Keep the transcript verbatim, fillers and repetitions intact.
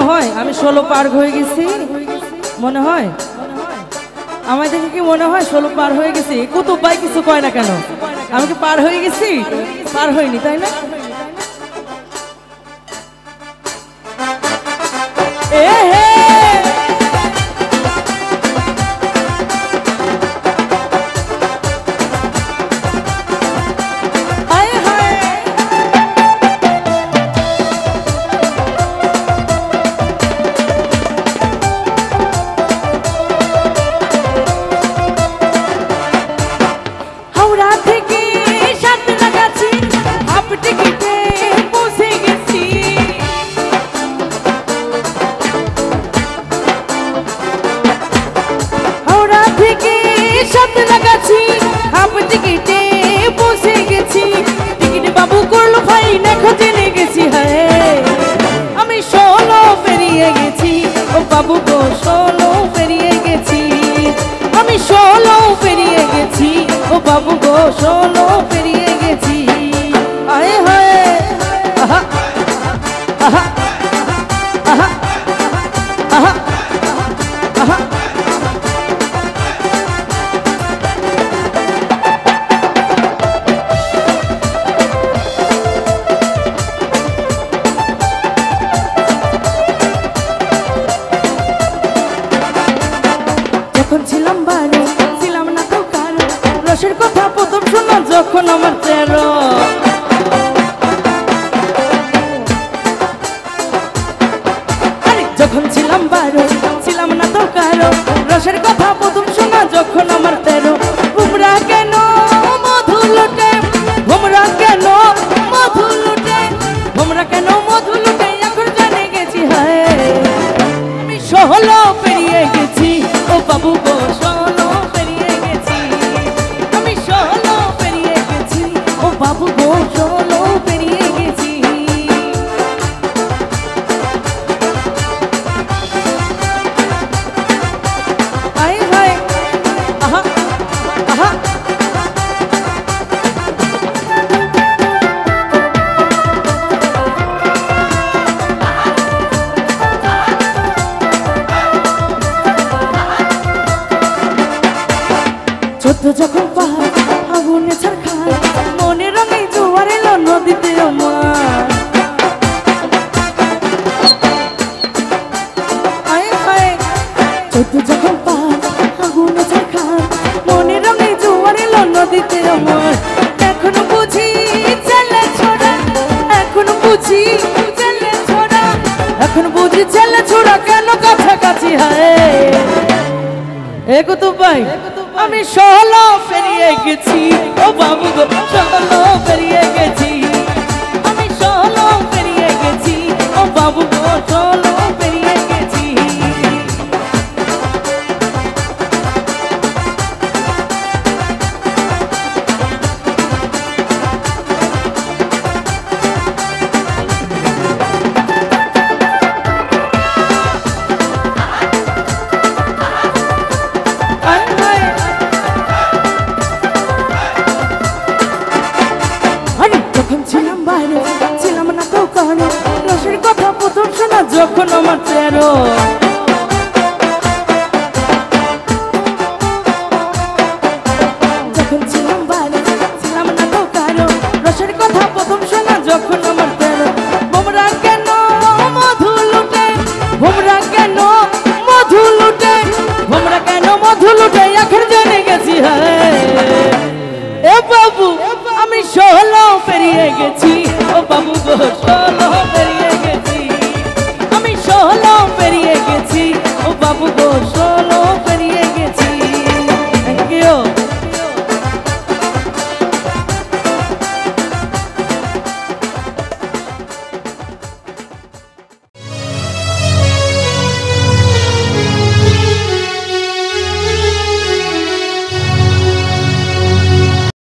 হয় আমি ষোলো পার হয়ে গেছি? মনে হয়? আমার দেখে কি মনে হয় ষোলো পার হয়ে গেছি? কুতুব ভাই কিছু কয় না কেন? আমি কি পার হয়ে গেছি? পার হইনি, তাই না? এ হে বাবু গো ষোলো পেরিয়ে গেছি, আমি ষোলো পেরিয়ে গেছি, ও বাবু গো ষোলো পেরিয়ে গেছি। আয় হায় আহা আহা আহা আহা আহা ছিলাম বারো, ছিলাম না তো কারো, রসের কথা প্রথম শোনা যখন আমার তেরো। যখন ছিলাম বারো, ছিলাম না তো কারো, রসের কথা প্রথম শোনা যখন আমার তেরো। ভুমরা কেন মধু লুটে, ভুমরা কেন মধু লুটে, ভুমরা কেন মধু লুটে, এখন জানে গেছি হায় আমি ষোলো পেরিয়ে গেছি, ও বাবু গো ষোলো পেরিয়ে গেছি, আমি ষোলো পেরিয়ে গেছি, ও বাবু গো ষোলো পেরিয়ে গেছি। হায় হায় আহা আহা চোদ্দ যখন পাহাড় আগুনে ছারখার, মনে রঙে জোয়ার এলো নদীতে আমার। আয় হায় চোদ্দ যখন পাহাড় আগুনে ছারখার, মনে রঙে জোয়ার এলো নদীতে আমার। এখনো বুঝি ছেলে ছোড়া, এখনো বুঝি ছেলে ছোড়া, এখন বুঝি ছেলে ছোড়া কেন কাছাকাছি হয়। এ কুতুব ভাই আমি ষোলো পেরিয়ে গেছি, ও বাবু গো ষোলো পেরিয়ে গেছি, আমি ষোলো পেরিয়ে গেছি, ও বাবু গো ষোলো পেরিয়ে গেছি। যখন আমার তেরো যখন ছিলাম বারো, ছিলাম না তো কারো, রসের কথা প্রথম শোনা যখন আমার তেরো। ভোমরা কেন মধু লুটে, ভোমরা কেন মধু লুটে, ভোমরা কেন মধু লুটে, এখন জেনে গেছি হ্যাঁ এ বাবু আমি ষোলো পেরিয়ে গেছি, ও বাবু গো ষোলো পেরিয়ে গেছি, ষোলো পেরিয়ে গেছি, ও বাবু গো